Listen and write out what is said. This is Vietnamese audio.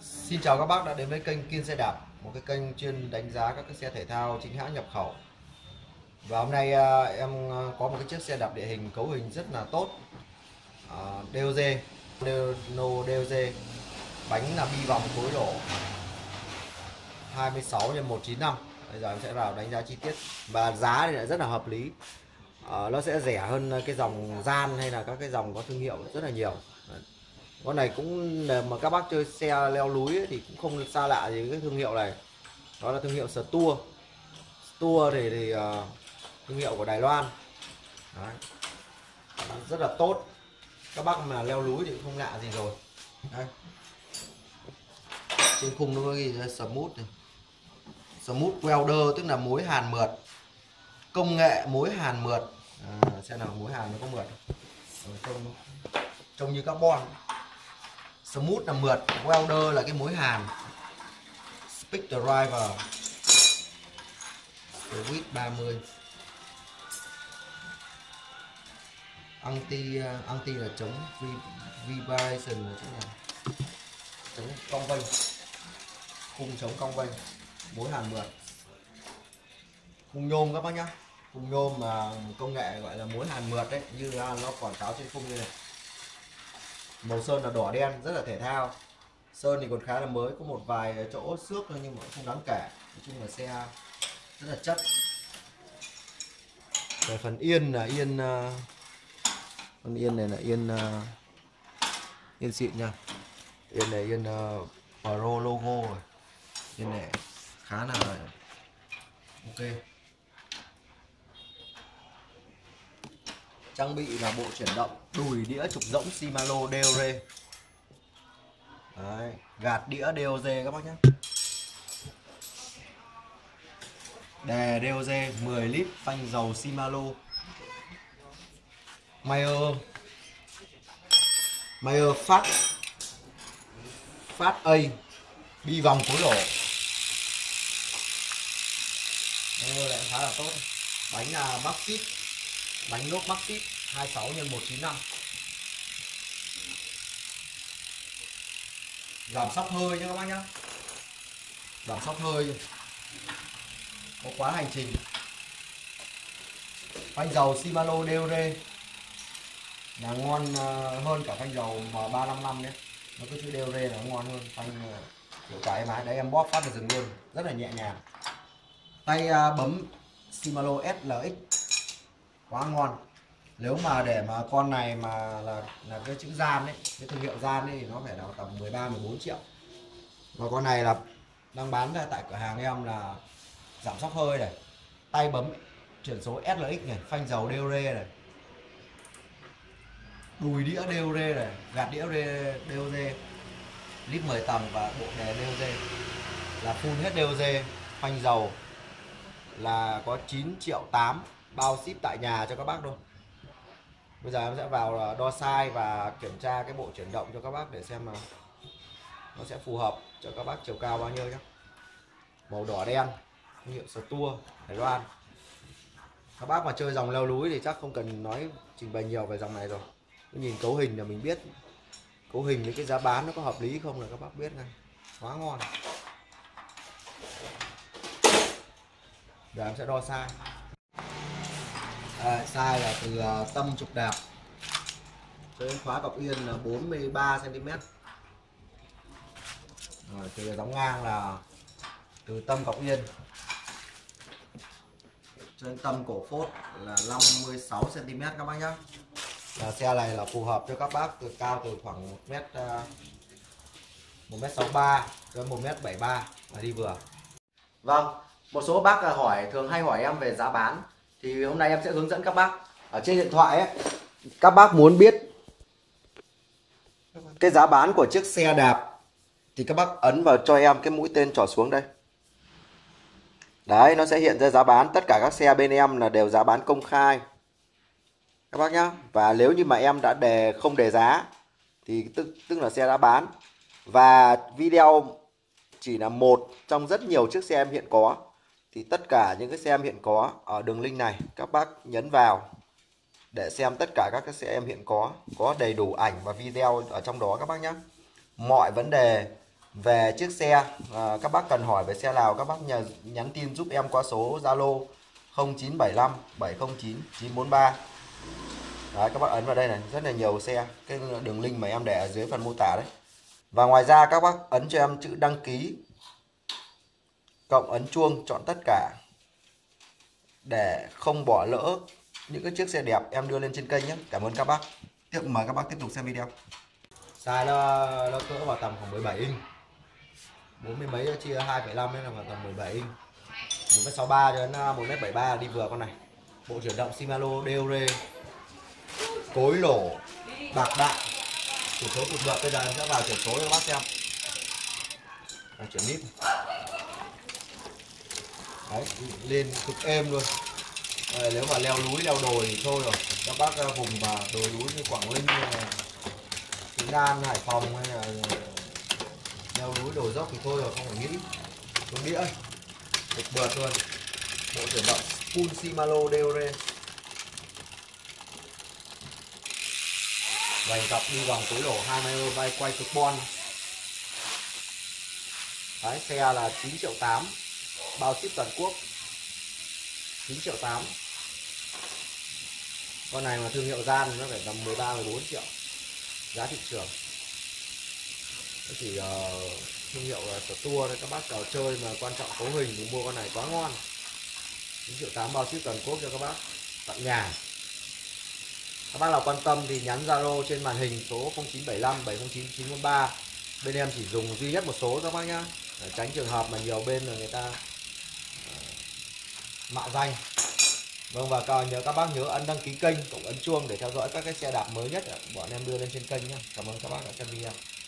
Xin chào các bác đã đến với kênh Kiên Xe Đạp, một cái kênh chuyên đánh giá các cái xe thể thao chính hãng nhập khẩu. Và hôm nay em có một cái chiếc xe đạp địa hình cấu hình rất là tốt, DOG, Renault DOG, bánh là bi vòng khối lỗ 26 x 195. Bây giờ em sẽ vào đánh giá chi tiết và giá thì lại rất là hợp lý. Nó sẽ rẻ hơn cái dòng Gian hay là các cái dòng có thương hiệu rất là nhiều. Con này cũng mà các bác chơi xe leo núi ấy, thì cũng không xa lạ gì với cái thương hiệu này. Đó là thương hiệu Stua. Stua thì thương hiệu của Đài Loan. Đấy. Rất là tốt. Các bác mà leo núi thì cũng không lạ gì rồi. Đây. Trên khung nó có ghi là Smooth này. Smooth Welder tức là mối hàn mượt. Công nghệ mối hàn mượt. Xem nào mối hàn nó có mượt. Trông như carbon. Smooth là mượt, Welder là cái mối hàn. Speed Driver Switch 30. Anti là chống vibration, là chống cong vênh, khung chống cong vênh, mối hàn mượt. Khung nhôm các bác nhá, khung nhôm mà công nghệ gọi là mối hàn mượt đấy, như nó quảng cáo trên khung như này. Màu sơn là đỏ đen, rất là thể thao. Sơn thì còn khá là mới, có một vài chỗ xước thôi nhưng mà không đáng kể. Nói chung là xe rất là chất. Về phần yên là yên, con yên này là yên xịn nha. Yên này yên Pro logo rồi. Yên này khá là ok. Trang bị là bộ chuyển động đùi đĩa trục rỗng Shimano DOG. Đấy, gạt đĩa DOG các bác nhé. Đè DOG 10 lít, phanh dầu Shimano. Mayer Phát A, bi vòng khối lỗ. Mayer lại khá là tốt. Bánh là Maxxit, bánh lốp Maxxit 26 x 195. Giảm sóc hơi nhé các bác nhé. Giảm sóc hơi. Có quá hành trình. Phanh dầu Shimano DOG là ngon hơn cả phanh dầu M355 nhé. Nó có chữ DOG là ngon hơn. Phanh kiểu cả em ái đấy, em bóp phát là dừng luôn, rất là nhẹ nhàng. Tay bấm Shimano SLX quá ngon. Nếu mà để mà con này mà là cái chữ Gian ấy, cái thương hiệu Gian ấy thì nó phải là tầm 13-14 triệu. Và con này là đang bán ra tại cửa hàng em là giảm sóc hơi này, tay bấm chuyển số SLX này, phanh dầu DOG này, đùi đĩa DOG này, gạt đĩa DOG, lít 10 tầng và bộ đề DOG là full hết DOG. Phanh dầu là có 9,8 triệu, bao ship tại nhà cho các bác thôi. Bây giờ em sẽ vào đo size và kiểm tra cái bộ chuyển động cho các bác để xem mà nó sẽ phù hợp cho các bác chiều cao bao nhiêu nhé. Màu đỏ đen, hiệu Stua Đài Loan. Các bác mà chơi dòng leo núi thì chắc không cần nói trình bày nhiều về dòng này rồi. Cứ nhìn cấu hình là mình biết. Cấu hình với cái giá bán nó có hợp lý không là các bác biết ngay. Quá ngon. Giờ em sẽ đo size. Size là từ tâm trục đạp cho đến khóa cọc yên là 43 cm. Rồi, từ gióng ngang là từ tâm cọc yên cho đến tâm cổ phốt là 56 cm các bác nhé. Xe này là phù hợp cho các bác từ cao từ khoảng 1m63 cho 1m73 là đi vừa. Vâng, một số bác thường hay hỏi em về giá bán thì hôm nay em sẽ hướng dẫn các bác. Ở trên điện thoại ấy, các bác muốn biết cái giá bán của chiếc xe đạp thì các bác ấn vào cho em cái mũi tên trỏ xuống đây. Đấy, nó sẽ hiện ra giá bán. Tất cả các xe bên em là đều giá bán công khai các bác nhá. Và nếu như mà em đã không đề giá thì tức là xe đã bán. Và video chỉ là một trong rất nhiều chiếc xe em hiện có. Thì tất cả những cái xe em hiện có ở đường link này các bác nhấn vào để xem tất cả các cái xe em hiện có đầy đủ ảnh và video ở trong đó các bác nhé. Mọi vấn đề về chiếc xe. Các bác cần hỏi về xe nào các bác nhắn tin giúp em qua số Zalo 0975 709 943. Đấy, các bác ấn vào đây này, rất là nhiều xe, cái đường link mà em để ở dưới phần mô tả đấy. Và ngoài ra các bác ấn cho em chữ đăng ký cộng ấn chuông chọn tất cả để không bỏ lỡ những cái chiếc xe đẹp em đưa lên trên kênh nhé. Cảm ơn các bác. Mời các bác tiếp tục xem video. Size nó cỡ vào tầm khoảng 17 inch. 40 mấy chia 2,5 nên là vào tầm 17 inch. 1m63 đến 1m73 đi vừa con này. Bộ chuyển động Shimano DOR cối lỗ bạc đạn. Chuyển số cục ngược bây giờ em sẽ vào chuyển số cho các bác xem. Chuyển nít. Đấy, lên cực êm luôn. Nếu mà leo núi leo đồi thì thôi rồi. Các bác vùng mà đồi núi như Quảng Ninh hay là Nghệ An, Hải Phòng hay là leo núi đồi dốc thì thôi rồi, không phải nghĩ. Xuống đĩa cực mượt luôn. Bộ chuyển động full Shimano DOR. Vành cặp đi vòng túi lỗ 20 vai quay carbon. Đấy, xe là 9.8 triệu, bao ship toàn quốc. 9.8 triệu. Con này mà thương hiệu gian thì nó phải tầm 13-14 triệu giá thị trường. Nó chỉ thương hiệu là tour đấy, các bác vào chơi mà quan trọng cấu hình thì mua con này quá ngon. 9.8 triệu bao ship toàn quốc cho các bác tận nhà. Các bác nào quan tâm thì nhắn Zalo trên màn hình số 0975 709 943. Bên em chỉ dùng duy nhất một số các bác nhá, để tránh trường hợp mà nhiều bên là người ta mạo danh. Vâng, và nhớ các bác nhớ ấn đăng ký kênh, cộng ấn chuông để theo dõi các cái xe đạp mới nhất bọn em đưa lên trên kênh nhé. Cảm ơn các bác đã xem video.